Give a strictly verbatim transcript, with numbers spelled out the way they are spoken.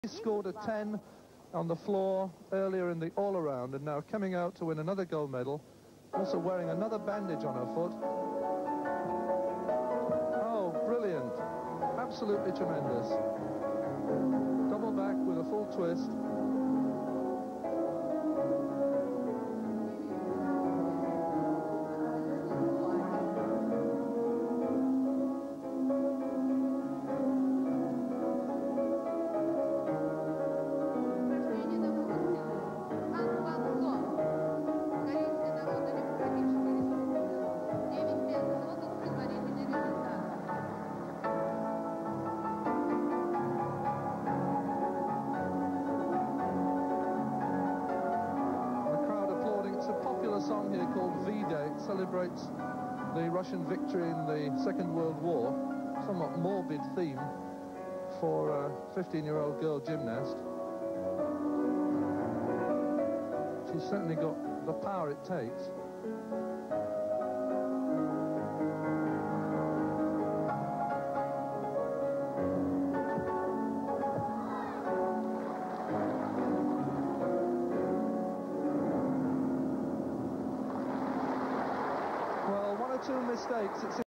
He scored a ten on the floor earlier in the all-around and now coming out to win another gold medal, also wearing another bandage on her foot. Oh, brilliant. Absolutely tremendous. Double back with a full twist. Song here called V-Day. It celebrates the Russian victory in the Second World War. Somewhat morbid theme for a fifteen-year-old girl gymnast. She's certainly got the power it takes. Well, one or two mistakes. It's